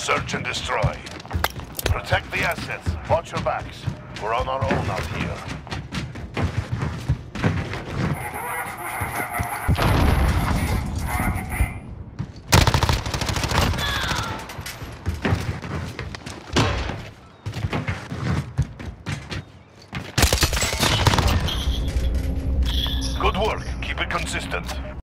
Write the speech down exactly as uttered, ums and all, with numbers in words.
Search and destroy. Protect the assets. Watch your backs. We're on our own out here. Good work. Keep it consistent.